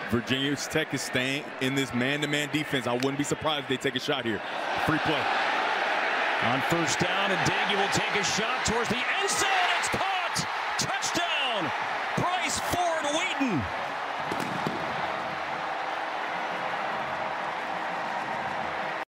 Virginia Tech is staying in this man-to-man defense. I wouldn't be surprised if they take a shot here. Free play. On first down, and Doege will take a shot towards the end zone.